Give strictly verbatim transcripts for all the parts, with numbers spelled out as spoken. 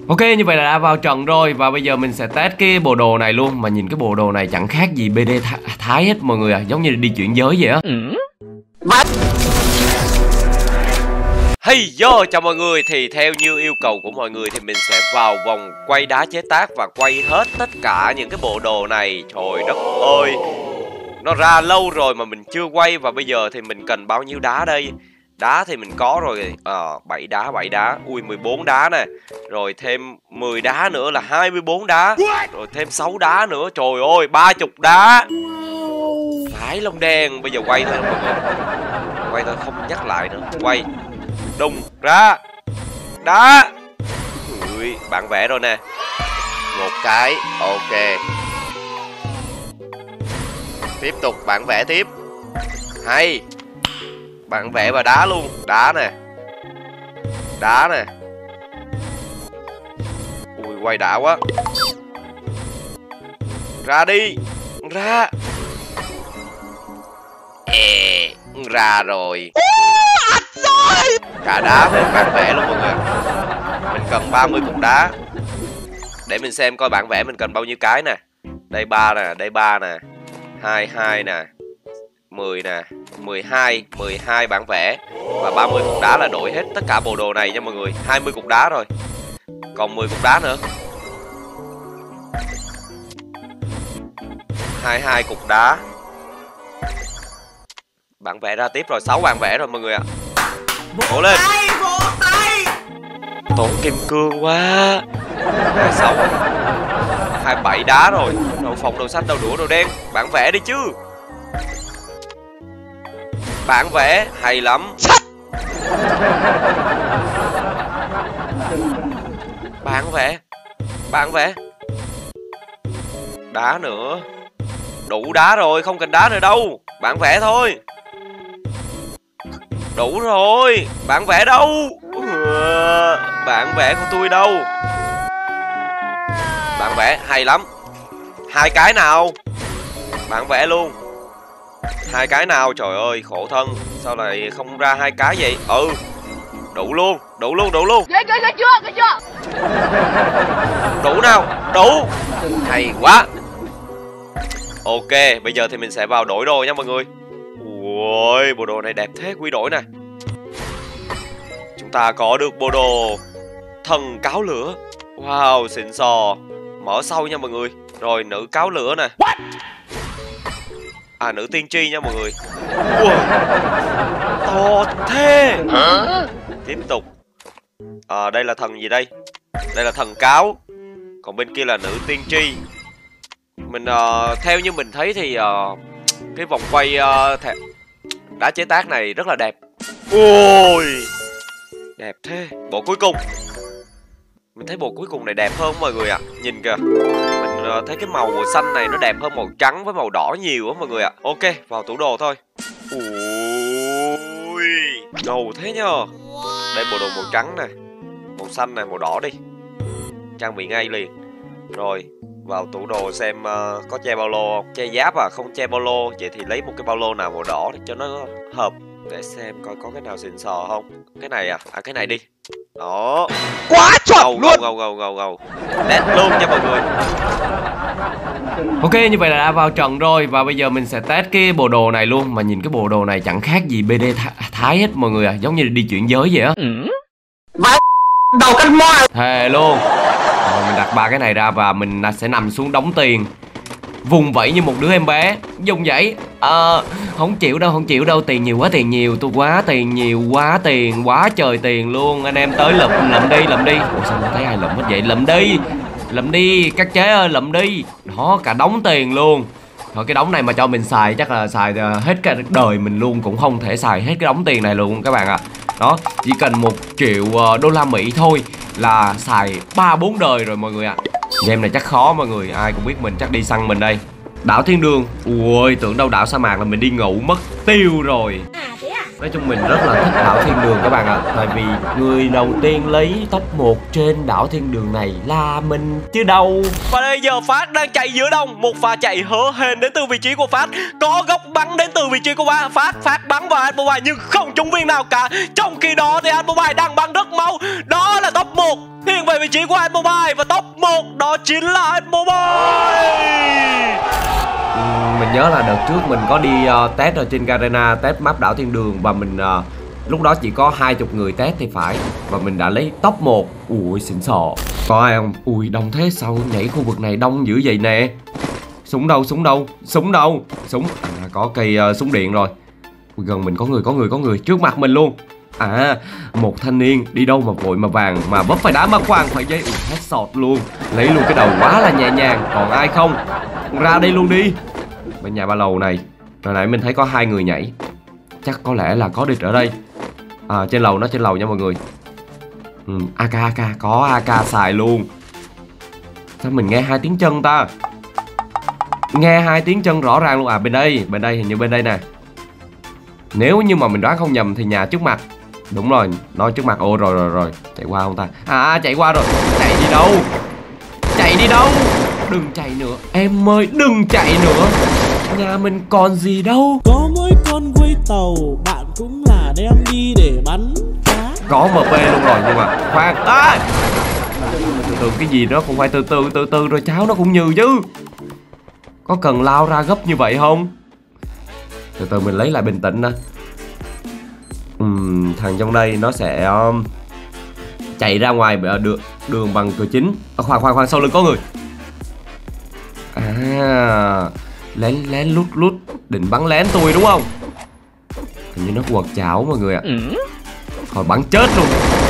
Ok, như vậy là đã vào trận rồi. Và bây giờ mình sẽ test cái bộ đồ này luôn. Mà nhìn cái bộ đồ này chẳng khác gì bê đê th Thái hết mọi người à. Giống như là đi chuyển giới vậy á. ừ. Hey yo, chào mọi người. Thì theo như yêu cầu của mọi người thì mình sẽ vào vòng quay đá chế tác và quay hết tất cả những cái bộ đồ này. Trời đất ơi, nó ra lâu rồi mà mình chưa quay. Và bây giờ thì mình cần bao nhiêu đá đây? Đá thì mình có rồi, ờ, bảy đá, bảy đá, ui mười bốn đá nè. Rồi thêm mười đá nữa là hai mươi bốn đá. Rồi thêm sáu đá nữa, trời ơi, ba mươi đá. Phải lông đen, bây giờ quay thôi mọi người. Quay thôi, không nhắc lại nữa, quay. Đùng ra. Đá. Ui, bạn vẽ rồi nè. Một cái, ok. Tiếp tục bạn vẽ tiếp. Hay. Bạn vẽ và đá luôn. Đá nè. Đá nè. Ui quay đã quá. Ra đi. Ra. Ê, ra rồi. Cả đá với bạn vẽ luôn mọi người. Mình cần ba mươi cục đá. Để mình xem coi bạn vẽ mình cần bao nhiêu cái nè. Đây ba nè, đây ba nè. Hai, hai nè. mười nè, mười hai, mười hai bản vẽ. Và ba mươi cục đá là đổi hết tất cả bộ đồ này nha mọi người. Hai mươi cục đá rồi. Còn mười cục đá nữa. Hai mươi hai cục đá. Bản vẽ ra tiếp rồi, sáu bản vẽ rồi mọi người ạ. Vỗ lên. Tốn kim cương quá. Hai mươi sáu, hai mươi bảy đá rồi. Đầu phòng, đầu xanh, đầu đũa, đầu đen. Bản vẽ đi chứ. Bản vẽ hay lắm. Bản vẽ. Bản vẽ. Đá nữa. Đủ đá rồi, không cần đá nữa đâu. Bản vẽ thôi. Đủ rồi. Bản vẽ đâu? Bản vẽ của tôi đâu? Bản vẽ hay lắm. Hai cái nào? Bản vẽ luôn. Hai cái nào? Trời ơi khổ thân. Sao lại không ra hai cái vậy? Ừ. Đủ luôn. Đủ luôn. Đủ luôn. Ghê ghê ghê chưa? Ghê chưa? Đủ nào? Đủ. Hay quá. Ok. Bây giờ thì mình sẽ vào đổi đồ nha mọi người. Ui, bộ đồ này đẹp thế. Quy đổi nè. Chúng ta có được bộ đồ thần cáo lửa. Wow, xịn sò. Mở sau nha mọi người. Rồi nữ cáo lửa nè. À, nữ tiên tri nha mọi người. Ui, to thế. Hả? Tiếp tục. À, đây là thần gì đây? Đây là thần cáo. Còn bên kia là nữ tiên tri. Mình uh, theo như mình thấy thì uh, cái vòng quay uh, đá chế tác này rất là đẹp. Ôi, đẹp thế. Bộ cuối cùng. Mình thấy bộ cuối cùng này đẹp hơn mọi người ạ. À. Nhìn kìa. Mình uh, thấy cái màu xanh này nó đẹp hơn màu trắng với màu đỏ nhiều á mọi người ạ. À. Ok, vào tủ đồ thôi. Ui, ngầu thế nhờ. Đây bộ đồ màu trắng này, màu xanh này, màu đỏ đi. Trang bị ngay liền. Rồi, vào tủ đồ xem uh, có che bao lô không? Che giáp à? Không che bao lô. Vậy thì lấy một cái bao lô nào màu đỏ để cho nó hợp. Để xem coi có cái nào xịn sò không. Cái này à? À cái này đi. Đó. Quá chuẩn luôn. Ngầu ngầu ngầu ngầu. Đét luôn nha mọi người. Ok, như vậy là đã vào trận rồi. Và bây giờ mình sẽ test cái bộ đồ này luôn. Mà nhìn cái bộ đồ này chẳng khác gì bê đê th Thái hết mọi người à. Giống như là đi chuyển giới vậy á. ừ. Đầu canh moi. Thề luôn. Rồi mình đặt ba cái này ra và mình sẽ nằm xuống đóng tiền. Vùng vẫy như một đứa em bé. Dùng vậy. Ờ, không chịu đâu, không chịu đâu. Tiền nhiều quá, tiền nhiều. Tôi quá tiền nhiều, quá tiền, quá trời tiền luôn. Anh em tới lụm, lụm đi, lụm đi. Ủa sao không thấy ai lụm hết vậy? Lụm đi. Lụm đi, các chế ơi, lụm đi. Đó, cả đống tiền luôn. Thôi cái đống này mà cho mình xài chắc là xài hết cả đời mình luôn. Cũng không thể xài hết cái đống tiền này luôn các bạn ạ. À. Đó, chỉ cần một triệu đô la Mỹ thôi là xài ba bốn đời rồi mọi người ạ. À. Game này chắc khó mọi người, ai cũng biết mình chắc đi săn mình đây. Đảo Thiên Đường. Ui, tưởng đâu đảo sa mạc là mình đi ngủ mất tiêu rồi. À thế à? Nói chung mình rất là thích đảo thiên đường các bạn ạ. à. Tại vì người đầu tiên lấy top một trên đảo thiên đường này là mình chứ đâu. Và bây giờ Phát đang chạy giữa đông. Một pha chạy hớ hên đến từ vị trí của Phát. Có góc bắn đến từ vị trí của Phát. Phát bắn vào Anmobile nhưng không trúng viên nào cả. Trong khi đó thì Anmobile đang bắn rất mau. Đó là top một thiên về vị trí của Anmobile. Và top một đó chính là Anmobile. Mình nhớ là đợt trước mình có đi uh, test ở trên Garena, test map đảo thiên đường. Và mình uh, lúc đó chỉ có hai chục người test thì phải. Và mình đã lấy top một. Ui xịn sò. Có ai không? Ui đông thế sao nhảy khu vực này đông dữ vậy nè. Súng đâu, súng đâu, súng đâu. Súng, à, có cây uh, súng điện rồi. Ui, gần mình có người, có người, có người trước mặt mình luôn. À, một thanh niên đi đâu mà vội mà vàng mà bấp phải đá mà khoan phải dây. Ui headshot luôn. Lấy luôn cái đầu quá là nhẹ nhàng. Còn ai không? Ra đây luôn đi. Bên nhà ba lầu này. Hồi nãy mình thấy có hai người nhảy. Chắc có lẽ là có địch ở đây. À trên lầu, nó trên lầu nha mọi người. ừ, a ca a ca, có a ca xài luôn. Sao mình nghe hai tiếng chân ta? Nghe hai tiếng chân rõ ràng luôn. À bên đây, bên đây hình như bên đây nè. Nếu như mà mình đoán không nhầm thì nhà trước mặt. Đúng rồi, nói trước mặt. Ồ rồi rồi rồi, chạy qua không ta? À chạy qua rồi. Chạy đi đâu? Chạy đi đâu? Đừng chạy nữa em ơi, đừng chạy nữa. Nhà mình còn gì đâu. Có mỗi con quay tàu, bạn cũng là đem đi để bắn cá. Có em pê luôn rồi nhưng mà khoan. À! Từ từ cái gì đó cũng phải từ từ từ từ rồi cháu nó cũng nhừ chứ. Có cần lao ra gấp như vậy không? Từ từ mình lấy lại bình tĩnh nè. uhm, Thằng trong đây nó sẽ um, chạy ra ngoài đường, đường bằng cửa chính. À, khoan khoan khoan, sau lưng có người. À, lén lén lút lút định bắn lén tôi đúng không? Hình như nó quật chảo mọi người ạ. à. Thôi bắn chết luôn.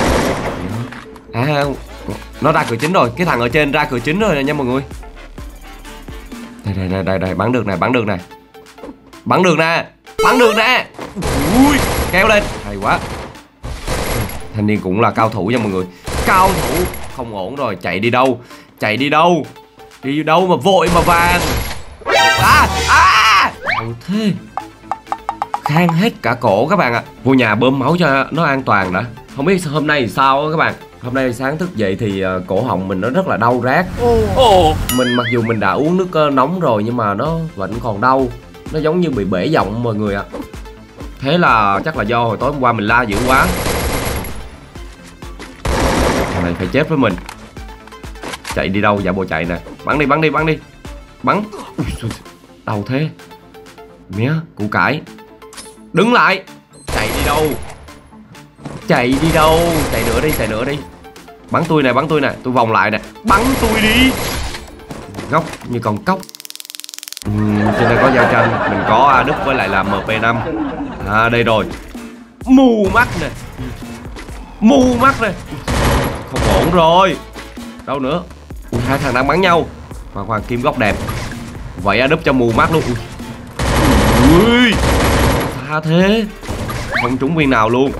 À, nó ra cửa chính rồi. Cái thằng ở trên ra cửa chính rồi nè nha mọi người. Đây đây đây đây, đây. Bắn được nè, bắn được nè. Bắn được nè, bắn được nè. Ui, kéo lên, hay quá. Thanh niên cũng là cao thủ nha mọi người. Cao thủ, không ổn rồi. Chạy đi đâu, chạy đi đâu. Đi đâu mà vội mà vàng. À, à Ồ thế. Khang hết cả cổ các bạn ạ. à. Vô nhà bơm máu cho nó an toàn đã. Không biết hôm nay thì sao các bạn. Hôm nay sáng thức dậy thì uh, cổ họng mình nó rất là đau rát. Ồ. Mình mặc dù mình đã uống nước uh, nóng rồi nhưng mà nó vẫn còn đau. Nó giống như bị bể giọng mọi người ạ. à. Thế là chắc là do hồi tối hôm qua mình la dữ quá. Thằng này phải chết với mình. Chạy đi đâu? Dạ bộ chạy nè. Bắn đi, bắn đi, bắn đi. Bắn. Ui, đau thế. Mía, củ cải. Đứng lại. Chạy đi đâu? Chạy đi đâu? Chạy nữa đi, chạy nữa đi. Bắn tôi nè, bắn tôi nè. Tôi vòng lại nè. Bắn tôi đi. Ngốc như con cóc. uhm, Trên đây có giao tranh. Mình có A Đức với lại là em pê năm. À đây rồi. Mù mắt nè. Mù mắt nè. Không ổn rồi. Đâu nữa? Ui, hai thằng đang bắn nhau. Khoan khoan, kim góc đẹp. Vậy A Đức cho mù mắt luôn. Ui, ui xa thế. Không trúng viên nào luôn.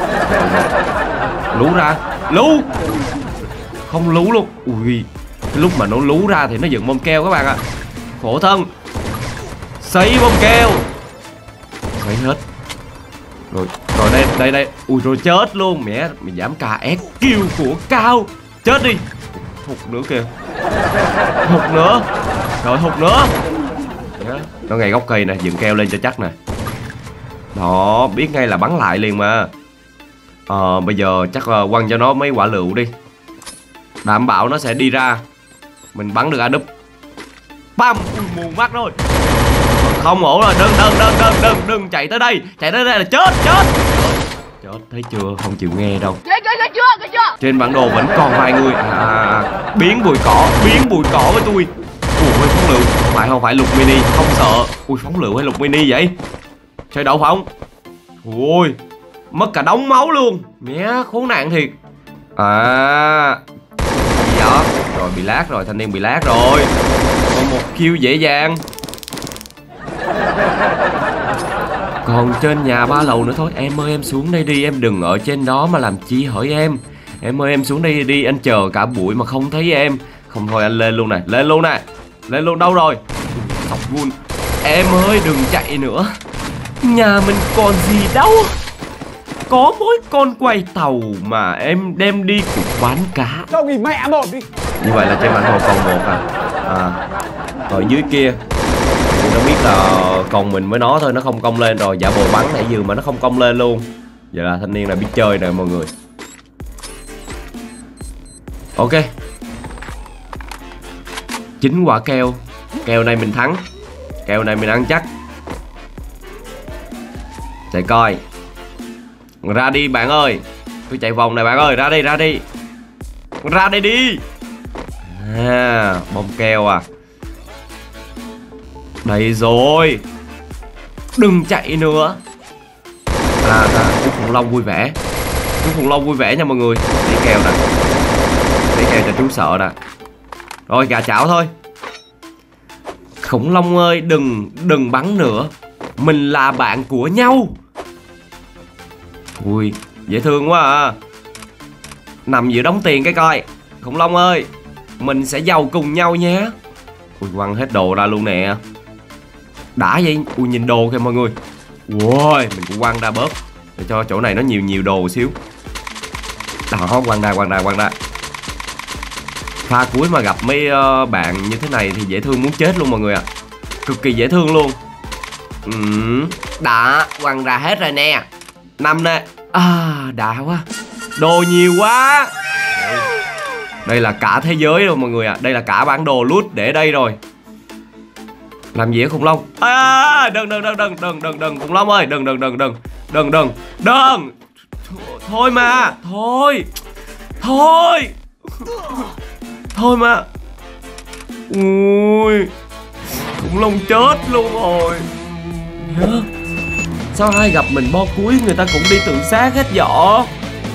Lú ra. Lú. Không lú luôn. Ui, cái lúc mà nó lú ra thì nó dựng bom keo các bạn ạ. à. Khổ thân. Sấy bom keo. Sấy hết. Rồi, rồi đây, đây, đây. Ui rồi chết luôn. Mẹ, mày giảm ca ét kill của Cao. Chết đi. Hụt nữa kìa. Hụt nữa. Rồi hụt nữa. Nó ngay gốc cây nè, dựng keo lên cho chắc nè. Đó, biết ngay là bắn lại liền mà. Ờ, bây giờ chắc là quăng cho nó mấy quả lựu đi. Đảm bảo nó sẽ đi ra. Mình bắn được A Đúp. Bam, mù mắt rồi. Không ổn rồi, đừng, đừng, đừng, đừng, đừng, đừng chạy tới đây. Chạy tới đây là chết, chết. Chết, thấy chưa, không chịu nghe đâu. Ghê, ghê, ghê chưa, ghê chưa. Trên bản đồ vẫn còn vài người. À, à, biến bụi cỏ, biến bụi cỏ với tôi. Ui, phóng lựu. Phải không phải lục mini, không sợ. Ui, phóng lựu hay lục mini vậy? Chơi đậu phóng. Ui, mất cả đống máu luôn. Mẹ, khốn nạn thiệt. À, gì đó. Rồi bị lát rồi, thanh niên bị lát rồi. Còn một kill dễ dàng. Còn trên nhà ba lầu nữa thôi. Em ơi em xuống đây đi. Em đừng ở trên đó mà làm chi hỏi em. Em ơi em xuống đây đi. Anh chờ cả buổi mà không thấy em. Không thôi anh lên luôn nè. Lên luôn nè. Lên luôn đâu rồi? Sọc vun. Em ơi đừng chạy nữa. Nhà mình còn gì đâu. có mỗi con quay tàu mà em đem đi cũng bán cá. Đâu nghỉ mẹ một đi. Như vậy là trên bản đồ còn một à. À, ở dưới kia thì nó biết là còn mình với nó thôi, nó không công lên rồi. Giả bộ bắn nãy giờ mà nó không công lên luôn. Vậy là thanh niên này biết chơi nè mọi người. Ok, chín quả keo. Keo này mình thắng. Keo này mình ăn chắc. Chạy coi. Ra đi bạn ơi. Tôi chạy vòng này bạn ơi. Ra đi, ra đi. Ra đây đi. À, bông keo à. Đây rồi. Đừng chạy nữa. À, à chú khủng long vui vẻ. Chú khủng long vui vẻ nha mọi người. Lấy keo nè. Lấy keo cho chú sợ nè. Rồi gà chảo thôi. Khủng long ơi, đừng đừng bắn nữa. Mình là bạn của nhau. Ui, dễ thương quá à. Nằm giữa đống tiền cái coi. Khủng long ơi, mình sẽ giàu cùng nhau nhé. Ui, quăng hết đồ ra luôn nè. Đã vậy. Ui, nhìn đồ kìa mọi người. Ui, mình cũng quăng ra bớt để cho chỗ này nó nhiều nhiều đồ xíu. Đó, quăng ra, quăng ra, quăng ra. Pha cuối mà gặp mấy uh, bạn như thế này thì dễ thương muốn chết luôn mọi người ạ. À. Cực kỳ dễ thương luôn. Ừ, đã, quăng ra hết rồi nè. Năm nè. À, đã quá. Đồ nhiều quá. Đây là cả thế giới rồi mọi người ạ. À. Đây là cả bản đồ loot để đây rồi. Làm gì á khủng long? À, đừng đừng đừng đừng đừng đừng đừng khủng long ơi, đừng đừng đừng đừng đừng đừng đừng. Thôi mà, thôi. Thôi. Thôi mà. Ui, khủng long chết luôn rồi. Sao ai gặp mình bo cuối người ta cũng đi tự sát hết vỏ.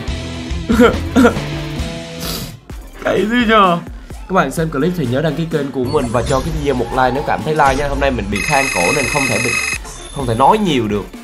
Cái gì nhờ. Các bạn xem clip thì nhớ đăng ký kênh của mình và cho cái video một like nếu cảm thấy like nha. Hôm nay mình bị than cổ nên không thể bị không thể nói nhiều được.